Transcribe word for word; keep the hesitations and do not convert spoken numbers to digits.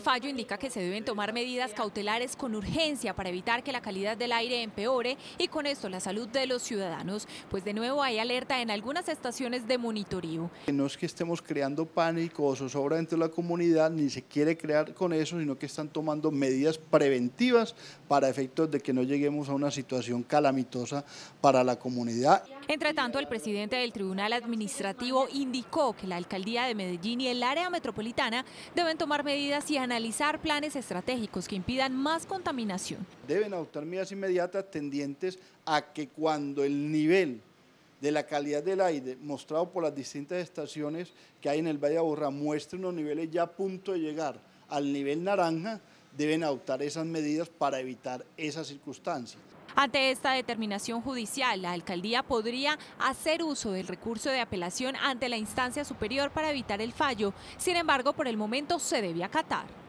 fallo indica que se deben tomar medidas cautelares con urgencia para evitar que la calidad del aire empeore y con esto la salud de los ciudadanos, pues de nuevo hay alerta en algunas estaciones de monitoreo. No es que estemos creando pánico o zozobra dentro de la comunidad, ni se quiere crear con eso, sino que están tomando medidas preventivas para efectos de que no lleguemos a una situación calamitosa para la comunidad. Entre tanto, el presidente del Tribunal Administrativo indicó que la Alcaldía de Medellín y el área metropolitana deben tomar medidas y analizar planes estratégicos que impidan más contaminación. Deben adoptar medidas inmediatas tendientes a que cuando el nivel de la calidad del aire mostrado por las distintas estaciones que hay en el Valle de Aburrá muestre unos niveles ya a punto de llegar al nivel naranja, deben adoptar esas medidas para evitar esas circunstancias. Ante esta determinación judicial, la alcaldía podría hacer uso del recurso de apelación ante la instancia superior para evitar el fallo. Sin embargo, por el momento se debe acatar.